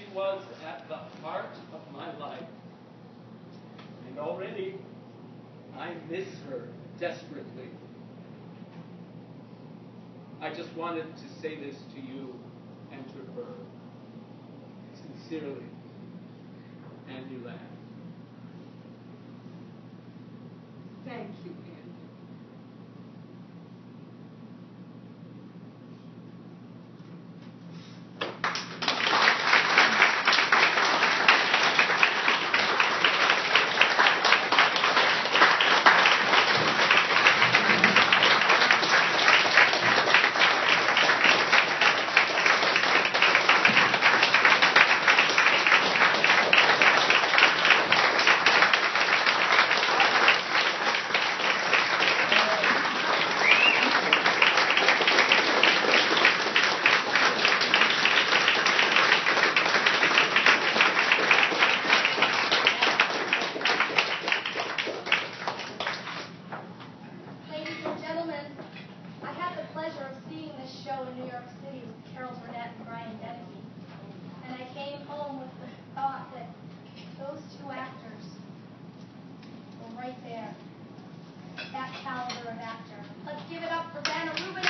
was at the heart of my life. And already, I miss her desperately. I just wanted to say this to you and to her. Sincerely. And you laughed. Thank you, Andy. That caliber of actor. Let's give it up for Banna Rubinow.